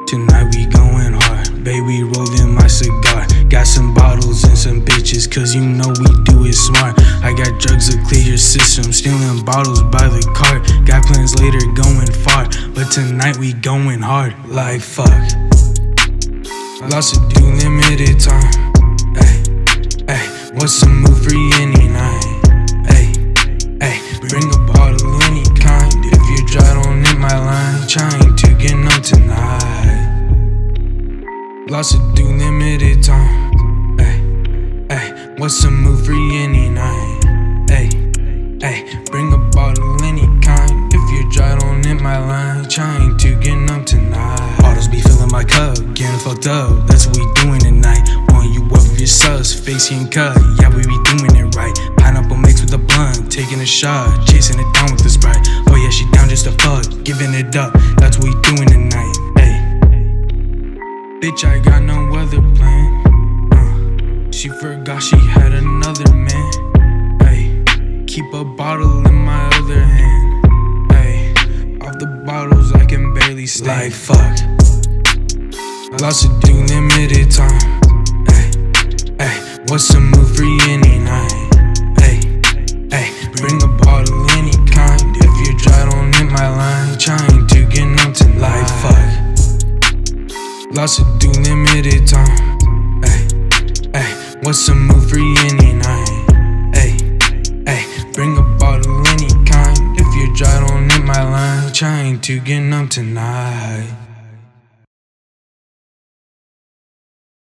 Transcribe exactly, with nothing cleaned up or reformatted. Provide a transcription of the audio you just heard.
Tonight we going hard, baby, rolling my cigar. Got some bottles and some bitches, cause you know we do it smart. I got drugs to clear your system, stealing bottles by the cart. Got plans later going far, but tonight we going hard. Like fuck, lost to do limited time. Ay, ay, what's the move for any night? Ay, ay, bring a bottle any kind. If you dry, don't hit my line. Trying to get numb tonight. Lost to do limited time. Ay, ay, what's the move for any night? Ay, ay, bring a bottle any kind. If you dry, don't hit my line. Trying to get numb tonight. Bottles be filling my cup, getting fucked up. That's what we doing tonight. Want you up with your sus, face and cut. Yeah, we be doing it right. Pineapple mixed with a blunt, taking a shot, chasing it down with the Sprite. Oh yeah, she down just to fuck, giving it up. That's what we doing tonight. Hey, bitch, I got no other plan. Uh, she forgot she had another man. Hey, keep a bottle in my other hand. Hey, off the bottles I can barely stand. Like fuck, lost to do limited time. Ay, ay, what's the move for any night? Ay, ay, bring a bottle any kind. If you dry, don't hit my line. Trying to get numb tonight. Like fuck, lost to do limited time. Ay, ay, what's the move for any night? Ay, ay, bring a bottle any kind. If you dry, don't hit my line. Trying to get numb tonight.